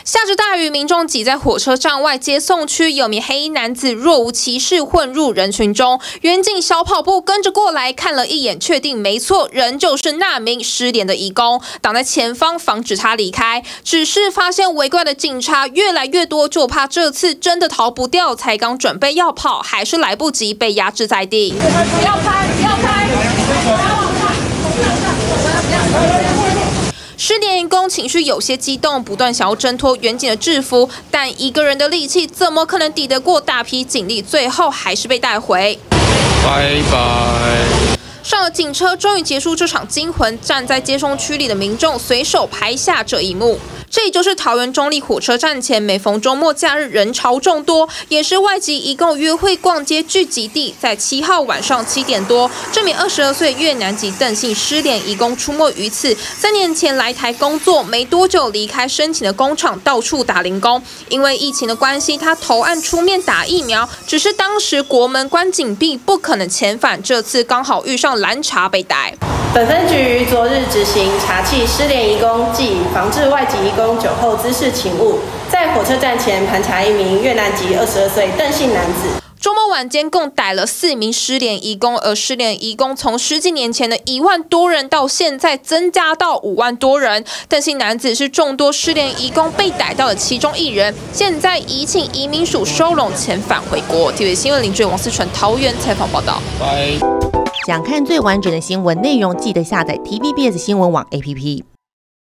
下着大雨，民众挤在火车站外接送区，有名黑衣男子若无其事混入人群中，远警小跑步跟着过来，看了一眼，确定没错，人就是那名失联的移工，挡在前方防止他离开。只是发现围观的警察越来越多，就怕这次真的逃不掉，才刚准备要跑，还是来不及，被压制在地。不要拍，不要拍！失联移工情绪有些激动，不断想要挣脱远警的制服，但一个人的力气怎么可能抵得过大批警力？最后还是被带回。 拜拜。 上了警车，终于结束这场惊魂。站在接送区里的民众随手拍下这一幕。这里就是桃园中立火车站前，每逢周末假日人潮众多，也是外籍移工约会逛街聚集地。在7号晚上7点多，这名22岁越南籍邓姓失联移工出没于此。3年前来台工作，没多久离开申请的工厂，到处打零工。因为疫情的关系，他投案出面打疫苗，只是当时国门关紧闭，不可能遣返。这次刚好遇上拦查被逮。 本分局于昨日执行查缉失联移工暨防治外籍移工酒后滋事勤务，在火车站前盘查一名越南籍22岁邓姓男子。 周末晚间共逮了4名失联移工，而失联移工从10几年前的1万多人到现在增加到5万多人。邓姓男子是众多失联移工被逮到的其中一人，现在已请移民署收容遣返回国。TVBS 新闻林志王思纯桃园采访报道。 拜。 想看最完整的新闻内容，记得下载 TVBS 新闻网 APP。